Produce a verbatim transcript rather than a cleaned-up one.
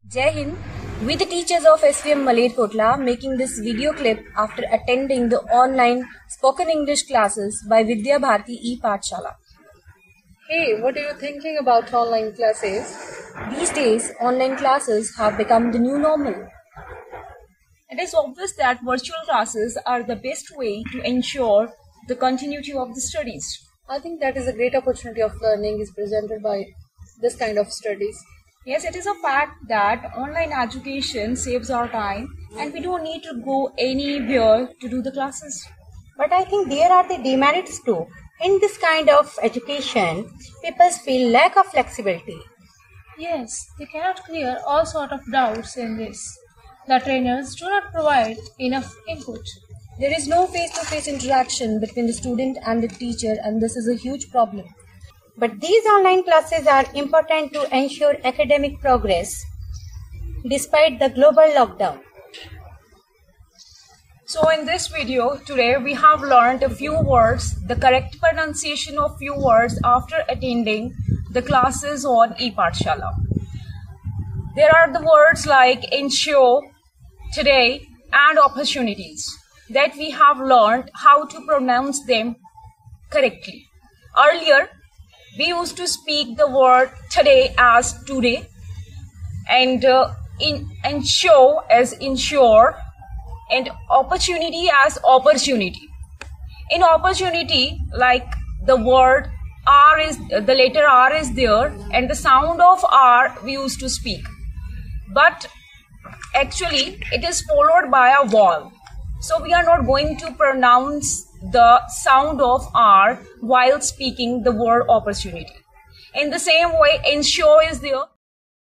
Jai Hind, we the teachers of S V M Malerkotla making this video clip after attending the online spoken English classes by Vidya Bharati e-Pathshala. Hey, what are you thinking about online classes? These days, online classes have become the new normal. It is obvious that virtual classes are the best way to ensure the continuity of the studies. I think that is a great opportunity of learning is presented by this kind of studies. Yes, it is a fact that online education saves our time and we don't need to go anywhere to do the classes. But I think there are the demerits too. In this kind of education, people feel lack of flexibility. Yes, they cannot clear all sort of doubts in this. The trainers do not provide enough input. There is no face-to-face interaction between the student and the teacher, and this is a huge problem. But these online classes are important to ensure academic progress despite the global lockdown. So in this video today we have learned a few words, the correct pronunciation of few words after attending the classes on e-Pathshala. There are the words like ensure, today and opportunities that we have learned how to pronounce them correctly. Earlier we used to speak the word today as today and uh, in ensure as ensure and opportunity as opportunity. In opportunity, like the word R is, the letter R is there and the sound of R we used to speak. But actually it is followed by a vowel. So we are not going to pronounce the sound of R while speaking the word opportunity. In the same way, ensure is there.